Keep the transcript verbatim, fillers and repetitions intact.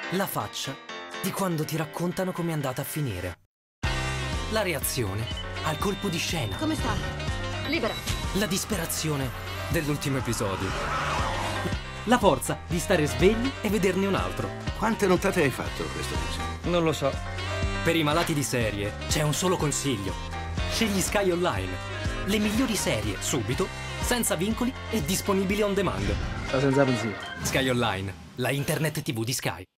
La faccia di quando ti raccontano com'è andata a finire. La reazione al colpo di scena. Come sta? Libera. La disperazione dell'ultimo episodio. La forza di stare svegli e vederne un altro. Quante nottate hai fatto questo mese? Non lo so. Per i malati di serie c'è un solo consiglio. Scegli Sky Online. Le migliori serie, subito, senza vincoli e disponibili on demand. Sta senza pensiero. Sky Online, la internet tivù di Sky.